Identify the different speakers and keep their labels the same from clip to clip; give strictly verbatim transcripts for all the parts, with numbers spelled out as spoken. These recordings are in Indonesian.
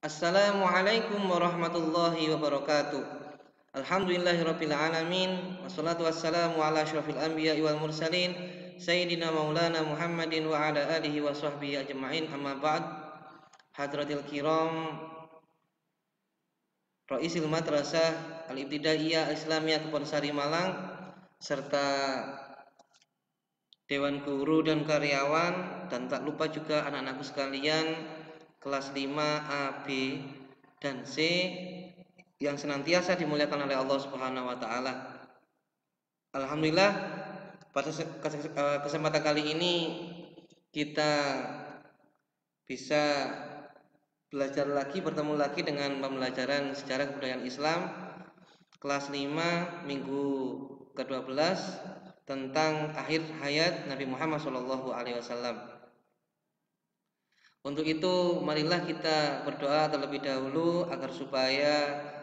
Speaker 1: Assalamualaikum warahmatullahi wabarakatuh. Alhamdulillahirabbil alamin wassalatu wassalamu ala asyrofil anbiya'i wal mursalin sayyidina maulana Muhammadin wa ala alihi wa sahbihi ajma'in, amma ba'd. Hadratil kiram, Raisil Madrasah Al-Ibtidaiyah Al-Islamiyah Kebonsari Malang, serta Dewan Guru dan karyawan, dan tak lupa juga anak-anakku sekalian kelas lima A, B, dan C yang senantiasa dimuliakan oleh Allah Subhanahu wa taala. Alhamdulillah, pada kesempatan kali ini kita bisa belajar lagi, bertemu lagi dengan pembelajaran sejarah kebudayaan Islam kelas lima minggu ke dua belas tentang akhir hayat Nabi Muhammad shallallahu alaihi wasallam. Untuk itu, marilah kita berdoa terlebih dahulu agar supaya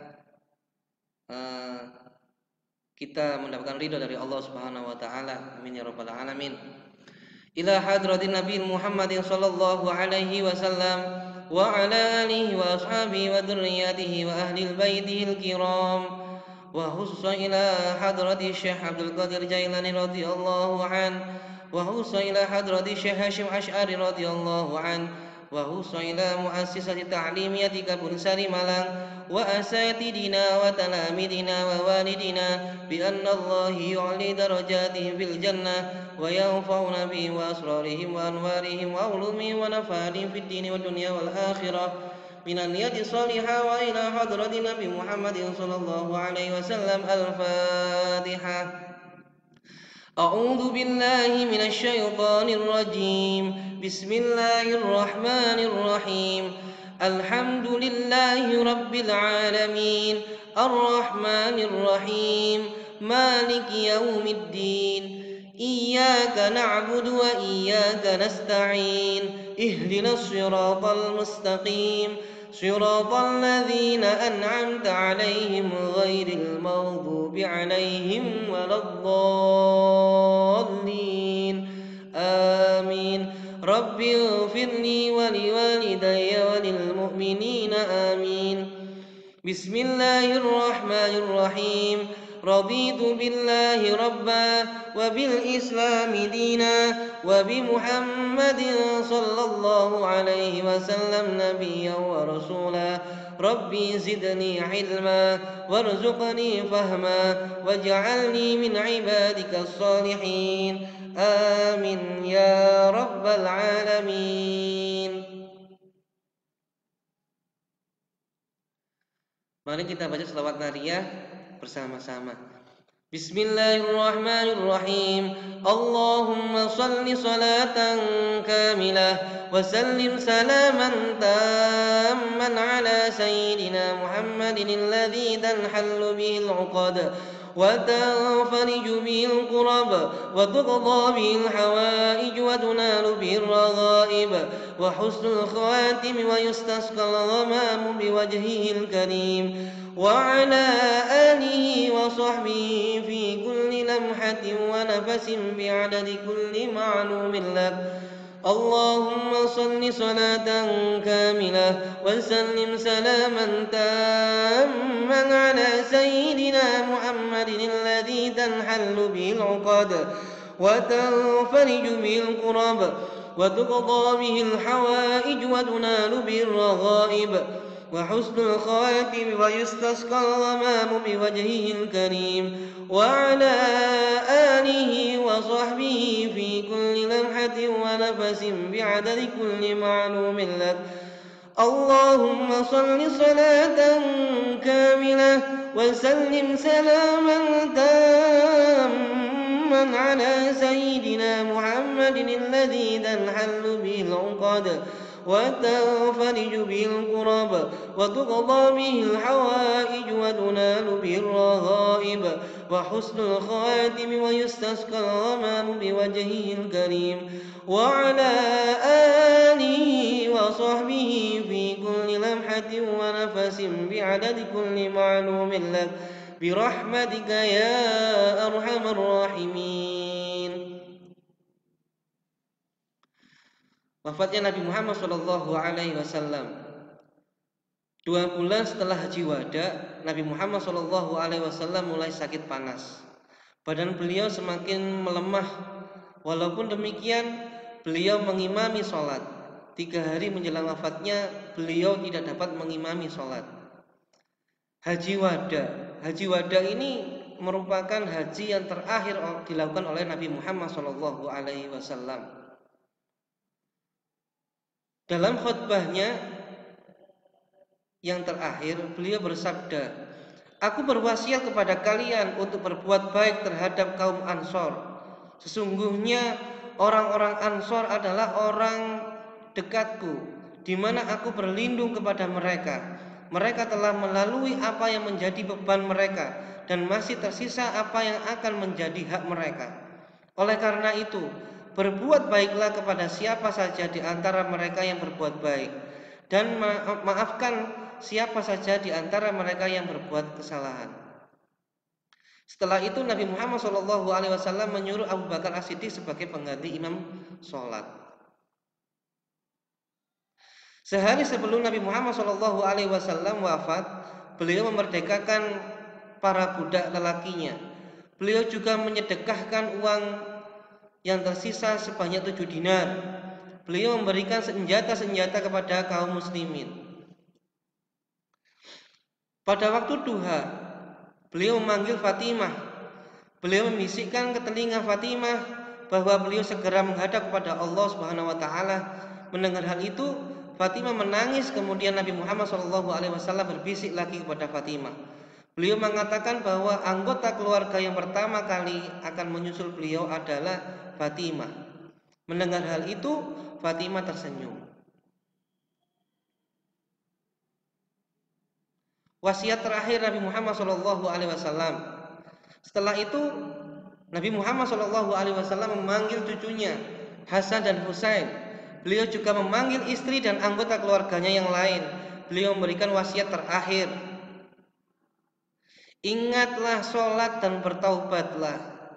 Speaker 1: uh, kita mendapatkan ridho dari Allah Subhanahu wa taala. Amin ya rabbal alamin. Ila hadratin Nabi Muhammadin sallallahu alaihi wasallam wa ala alihi wa ashabihi wa dzurriyyatihi wa ahli baitihi al-kiram, wa khususan ila hadrati Syekh Abdul Qadir Jailani radhiyallahu an, wa khususan ila hadrati Syekh Hasyim Asy'ari radhiyallahu an, wa khususan ila muassisati ta'limiyati Kebonsari Malang wa asatidina wa talamidina wa walidina bi anna Allah yu'li darajatihim fil jannah wa yanfa'una bihim wa asrarihim wa anwarihim wa ulumihim wa nafa'ihim fid dini wad dunya wal akhirah minan niyati salihah wa ila hadratin Nabi Muhammadin sallallahu alaihi wasallam. Al-Fatihah. A'udzu billahi minasy syaithanir rajim. Bismillahir rahmanir rahim. Alhamdulillahi rabbil alamin. Arrahmanir rahim. Maliki yaumiddin. Iyyaka na'budu wa iyyaka nasta'in. Ihdinas siratal mustaqim. Siratal ladzina an'amta 'alaihim ghairil maghdubi 'alaihim waladdallin. Amin. Rabbi ighfirli wa liwalidayya wa lil mu'minina amin. Bismillahirrahmanirrahim. Raditu billahi rabba wa bil islami dina wa bi Muhammadin sallallahu alaihi wasallam nabiyyan wa rasula. Rabbi zidni ilma warzuqni fahma waj'alni min ibadikas salihin. Amin ya rabbal alamin. Mari kita baca selawat nariyah bersama-sama. Bismillahirrahmanirrahim. Allahumma salli salatan kamilah wa sallim salaman tamman ala sayyidina Muhammadin alladhi tanhallu bihil 'uqad wa tanfariju bihil qurab wa tuqda bihil hawaij wa tunalu bihir raghaib wa husnul khawatim wa yustasqal ghamamu biwajhihil karim wa ala alihi wa sahbihi fi kulli lamhatin wa nafasin bi'adadi kulli ma'lumin lak. Allahumma salli salatan kamilah wa sallim salaman tamman ala sayyidina Muhammadin alladhi tanhallu bihil 'uqad wa tanfariju bihil qurab wa tuqda bihil hawaij wa tunalu bihir raghaib wa husnul khawatim wa yustasqal ghamamu biwajhihil karim wa ala alihi wa sahbihi fi kulli lamhatin wa nafasin bi'adadi kulli ma'lumin lak. Allahumma salli salatan kamilah wa sallim salaman tamman ala sayyidina Muhammadin alladhi tanhallu bihil 'uqad وتنفرج به الكرب وتقضى به الحوائج وتنال به الرغائب وحسن الخاتم ويستسقى الغمام بوجهه الكريم وعلى آله وصحبه في كل لمحة ونفس بعدد كل معلوم لك برحمتك يا أرحم الراحمين. Wafatnya Nabi Muhammad shallallahu alaihi wasallam Dua bulan setelah Haji Wada, Nabi Muhammad shallallahu alaihi wasallam mulai sakit panas. Badan beliau semakin melemah. Walaupun demikian, beliau mengimami sholat. Tiga hari menjelang wafatnya, beliau tidak dapat mengimami sholat. Haji Wada, Haji Wada ini merupakan haji yang terakhir dilakukan oleh Nabi Muhammad shallallahu alaihi wasallam. Dalam khutbahnya yang terakhir, beliau bersabda, "Aku berwasiat kepada kalian untuk berbuat baik terhadap kaum Ansor. Sesungguhnya orang-orang Ansor adalah orang dekatku, di mana aku berlindung kepada mereka. Mereka telah melalui apa yang menjadi beban mereka, dan masih tersisa apa yang akan menjadi hak mereka. Oleh karena itu, berbuat baiklah kepada siapa saja di antara mereka yang berbuat baik, dan ma- maafkan siapa saja di antara mereka yang berbuat kesalahan." Setelah itu Nabi Muhammad shallallahu alaihi wasallam menyuruh Abu Bakar As-Siddiq sebagai pengganti imam sholat. Sehari sebelum Nabi Muhammad shallallahu alaihi wasallam wafat, beliau memerdekakan para budak lelakinya. Beliau juga menyedekahkan uang yang tersisa sebanyak tujuh dinar. Beliau memberikan senjata-senjata kepada kaum muslimin. Pada waktu duha, beliau memanggil Fatimah. Beliau membisikkan ke telinga Fatimah bahwa beliau segera menghadap kepada Allah Subhanahu wa taala. Mendengar hal itu, Fatimah menangis. Kemudian Nabi Muhammad shallallahu alaihi wasallam berbisik lagi kepada Fatimah. Beliau mengatakan bahwa anggota keluarga yang pertama kali akan menyusul beliau adalah Fatimah. Mendengar hal itu, Fatimah tersenyum. Wasiat terakhir Nabi Muhammad shallallahu alaihi wasallam. Setelah itu Nabi Muhammad shallallahu alaihi wasallam memanggil cucunya Hasan dan Husain. Beliau juga memanggil istri dan anggota keluarganya yang lain. Beliau memberikan wasiat terakhir. Ingatlah sholat dan bertaubatlah.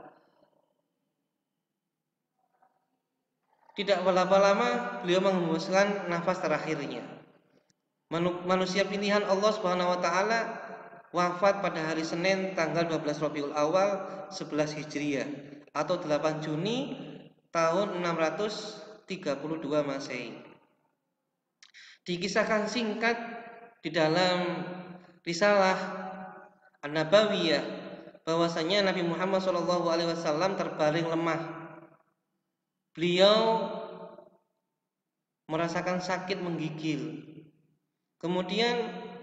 Speaker 1: Tidak lama-lama beliau menghembuskan nafas terakhirnya. Manusia pilihan Allah Subhanahu wa taala wafat pada hari Senin tanggal dua belas Rabiul Awal sebelas Hijriah atau delapan Juni tahun enam ratus tiga puluh dua Masehi. Dikisahkan singkat di dalam risalah An-Nabawiyah bahwasanya Nabi Muhammad shallallahu alaihi wasallam terbaring lemah. Beliau merasakan sakit menggigil. Kemudian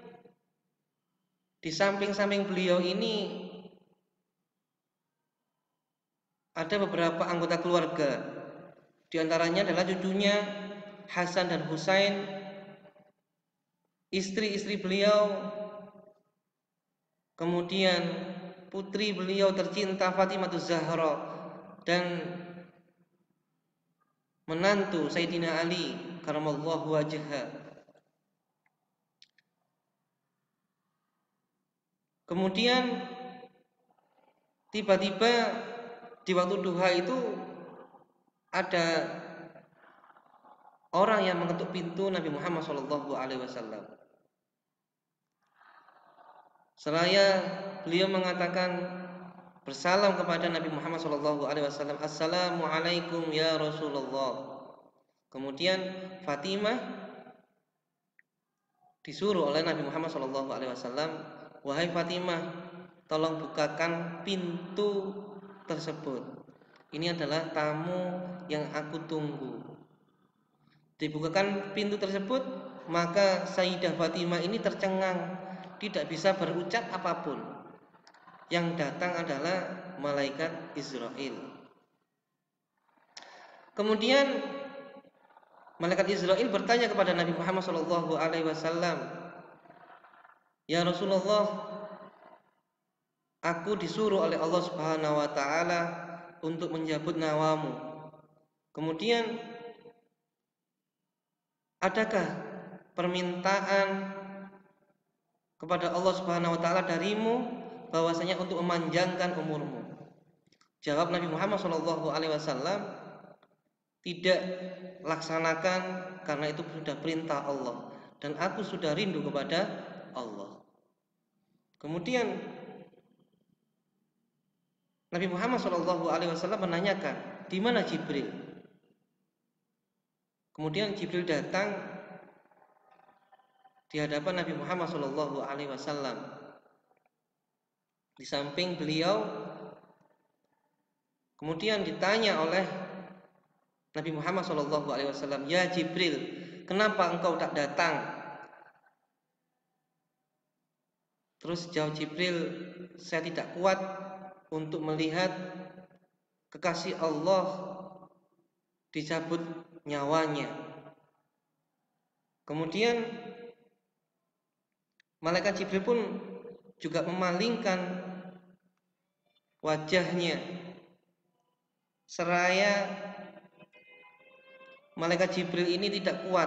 Speaker 1: di samping-samping beliau ini ada beberapa anggota keluarga. Di antaranya adalah cucunya Hasan dan Husain, istri-istri beliau, kemudian putri beliau tercinta Fatimah Zahra, dan menantu Sayyidina Ali karamallahu wajhah. Kemudian tiba-tiba di waktu duha itu ada orang yang mengetuk pintu Nabi Muhammad shallallahu alaihi wasallam. Seraya beliau mengatakan bersalam kepada Nabi Muhammad shallallahu alaihi wasallam, "Assalamualaikum ya Rasulullah." Kemudian Fatimah disuruh oleh Nabi Muhammad shallallahu alaihi wasallam, "Wahai Fatimah, tolong bukakan pintu tersebut. Ini adalah tamu yang aku tunggu." Dibukakan pintu tersebut, maka Sayyidah Fatimah ini tercengang, tidak bisa berucap apapun. Yang datang adalah malaikat Israel. Kemudian malaikat Israel bertanya kepada Nabi Muhammad shallallahu alaihi wasallam, "Ya Rasulullah, aku disuruh oleh Allah Subhanahu wa taala untuk menjabut nyawamu. Kemudian adakah permintaan kepada Allah Subhanahu wa taala darimu bahwasanya untuk memanjangkan umurmu?" Jawab Nabi Muhammad shallallahu alaihi wasallam, "Tidak, laksanakan, karena itu sudah perintah Allah." dan aku sudah rindu kepada Allah. Kemudian Nabi Muhammad shallallahu alaihi wasallam menanyakan, di mana Jibril? Kemudian Jibril datang di hadapan Nabi Muhammad shallallahu alaihi wasallam. Di samping beliau, kemudian ditanya oleh Nabi Muhammad shallallahu alaihi wasallam, ya Jibril, kenapa engkau tak datang? Terus jawab Jibril, saya tidak kuat untuk melihat kekasih Allah dicabut nyawanya. Kemudian malaikat Jibril pun juga memalingkan wajahnya, seraya malaikat Jibril ini tidak kuat.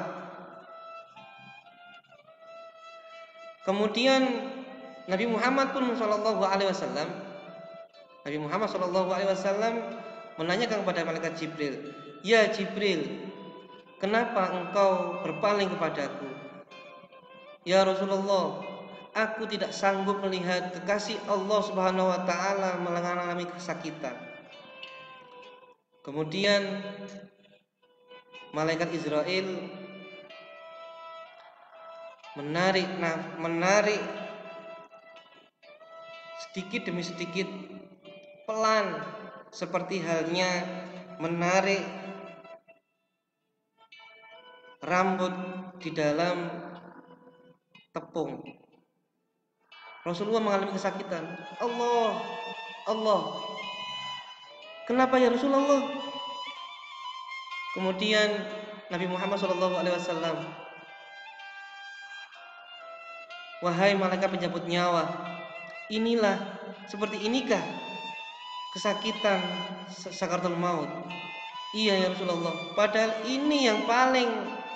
Speaker 1: Kemudian Nabi Muhammad pun Shallallahu Alaihi Wasallam, Nabi Muhammad Shallallahu Alaihi Wasallam menanyakan kepada malaikat Jibril, ya Jibril, kenapa engkau berpaling kepadaku? Ya Rasulullah, aku tidak sanggup melihat kekasih Allah Subhanahu Wa Taala mengalami kesakitan. Kemudian malaikat Israel menarik, nah, menarik sedikit demi sedikit, pelan, seperti halnya menarik rambut di dalam tepung. Rasulullah mengalami kesakitan. Allah, Allah, kenapa ya Rasulullah? Kemudian Nabi Muhammad shallallahu alaihi wasallam, wahai malaikat pencabut nyawa, inilah, seperti inikah kesakitan sakaratul maut? Iya ya Rasulullah, padahal ini yang paling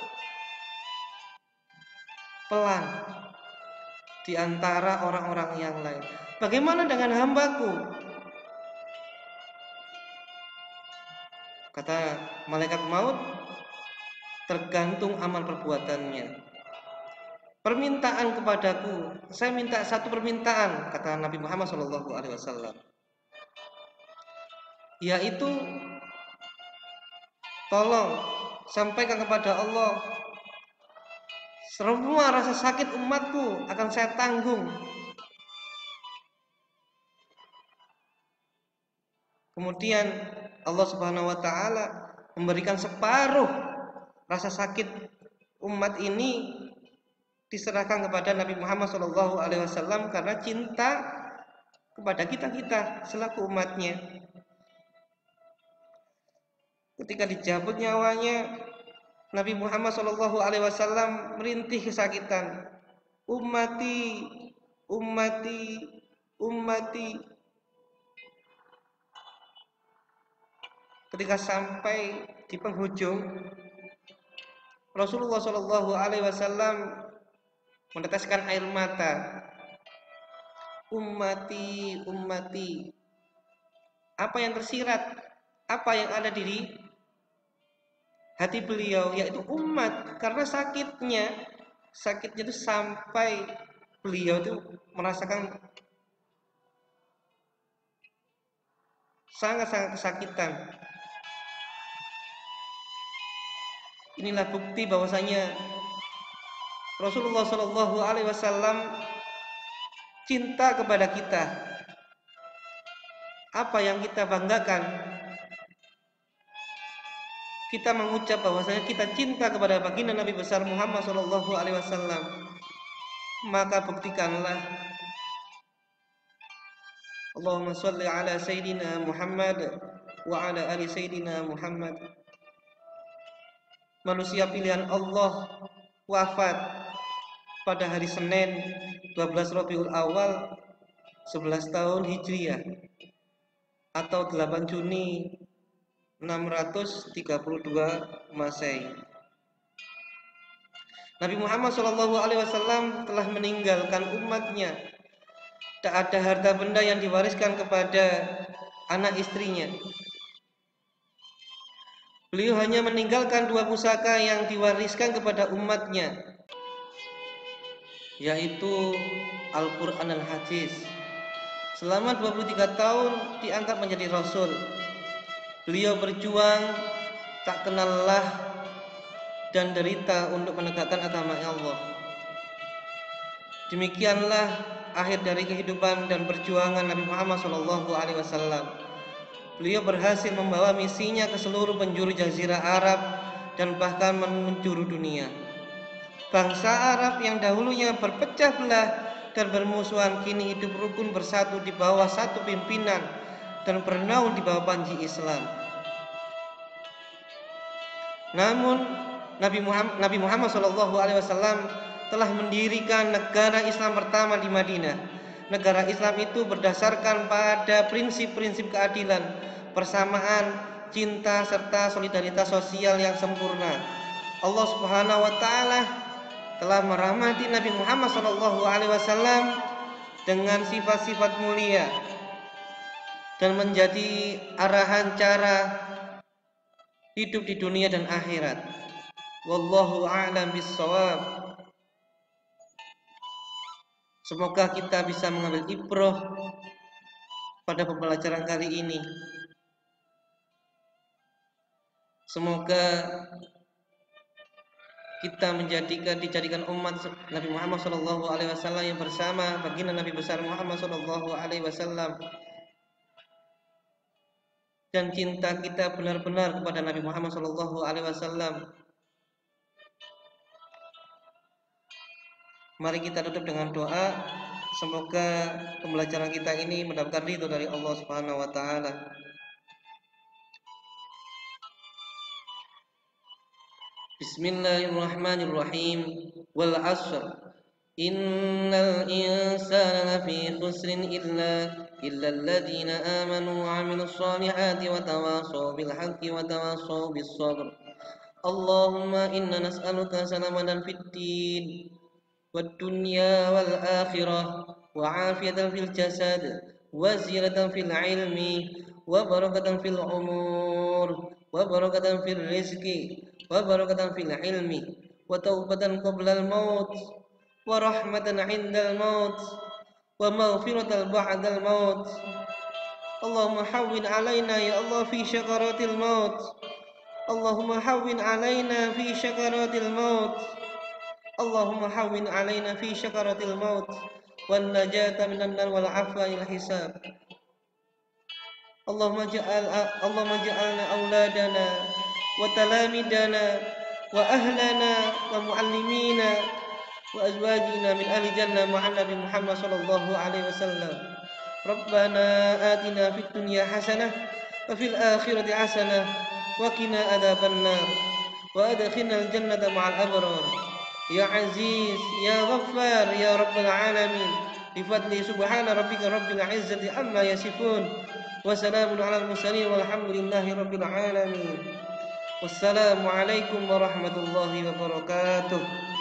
Speaker 1: pelan di antara orang-orang yang lain. Bagaimana dengan hambaku? Kata malaikat maut, tergantung amal perbuatannya. Permintaan kepadaku, saya minta satu permintaan, kata Nabi Muhammad shallallahu alaihi wasallam, yaitu tolong sampaikan kepada Allah, semua rasa sakit umatku akan saya tanggung. Kemudian Allah Subhanahu wa taala memberikan separuh rasa sakit umat ini diserahkan kepada Nabi Muhammad shallallahu alaihi wasallam karena cinta kepada kita-kita selaku umatnya. Ketika dicabut nyawanya, Nabi Muhammad shallallahu alaihi wasallam merintih kesakitan. Ummati, ummati, ummati. Ketika sampai di penghujung, Rasulullah shallallahu alaihi wasallam meneteskan air mata. Ummati, ummati. Apa yang tersirat, apa yang ada di hati beliau, yaitu umat, karena sakitnya, sakitnya itu sampai beliau itu merasakan sangat-sangat kesakitan. Inilah bukti bahwasanya Rasulullah shallallahu alaihi wasallam cinta kepada kita. Apa yang kita banggakan? Kita mengucap bahwasanya kita cinta kepada baginda Nabi besar Muhammad shallallahu alaihi wasallam. Maka buktikanlah. Allahumma sholli ala Sayyidina Muhammad wa ala ali Sayyidina Muhammad. Manusia pilihan Allah wafat pada hari Senin dua belas Rabiul Awal sebelas tahun Hijriah atau delapan Juni enam ratus tiga puluh dua Masehi. Nabi Muhammad shallallahu alaihi wasallam telah meninggalkan umatnya. Tak ada harta benda yang diwariskan kepada anak istrinya. Beliau hanya meninggalkan dua pusaka yang diwariskan kepada umatnya. yaitu Al-Quran dan Hadis. Selama dua puluh tiga tahun diangkat menjadi Rasul. Beliau berjuang tak kenal lelah dan derita untuk menegakkan agama Allah. Demikianlah akhir dari kehidupan dan perjuangan Nabi Muhammad shallallahu alaihi wasallam. Beliau berhasil membawa misinya ke seluruh penjuru Jazirah Arab dan bahkan menjuru dunia. Bangsa Arab yang dahulunya berpecah belah dan bermusuhan kini hidup rukun bersatu di bawah satu pimpinan dan bernaung di bawah panji Islam. Namun Nabi Muhammad, Nabi Muhammad shallallahu alaihi wasallam telah mendirikan negara Islam pertama di Madinah. Negara Islam itu berdasarkan pada prinsip-prinsip keadilan, persamaan, cinta serta solidaritas sosial yang sempurna. Allah Subhanahu wa taala telah merahmati Nabi Muhammad shallallahu alaihi wasallam dengan sifat-sifat mulia dan menjadi arahan cara hidup di dunia dan akhirat. Wallahu a'lam bissawab. Semoga kita bisa mengambil ibrah pada pembelajaran kali ini. Semoga kita menjadikan dijadikan umat Nabi Muhammad shallallahu alaihi wasallam yang bersama baginda Nabi besar Muhammad shallallahu alaihi wasallam, dan cinta kita benar-benar kepada Nabi Muhammad shallallahu alaihi wasallam. Mari kita tutup dengan doa. Semoga pembelajaran kita ini mendapatkan ridho dari Allah Subhanahu wa taala. Bismillahirrahmanirrahim. Wal 'ashr. Innal insana lafi khusrin illa illa alladhina amanu wa 'amilus solihati wa tawasaw bil haqqi wa tawasaw bis sabr. Allahumma inna nas'aluka salamatan fid din wad dunya wal akhirah wa 'afiyatan fil jasad wa ziyadatan fil ilmi wa barakatan fil umur wa barakatan fil rizqi wa barakatan fil ilmi wa taubatan qabla al maut wa rahmatan 'inda al maut wa maghfiratan ba'da al maut. Allahumma hawwin 'alaina ya Allah fi syakaratil maut. Allahumma hawwin 'alaina fi syakaratil maut. Allahumma hawwin 'alaina fi syakaratil maut wan najata minan nar wal 'afwa il hisab. Allahumma ja'al Allahumma ja'alna auladana wa talamidana wa ahlana wa muallimina wa azwajina min ahli jannah ma'an Nabi Muhammad sallallahu alaihi wasallam. Rabbana atina fid dunya hasanah wa fil akhirati hasanah wa qina adzaban nar wa adkhilnal jannata ma'al abrar. Ya Aziz ya Ghaffar ya Rabbal alamin. Bifadli subhana rabbika rabbil izzati amma yasifun wa salamun alal mursalin walhamdulillahi rabbil alamin. Wassalamu alaikum warahmatullahi wabarakatuh.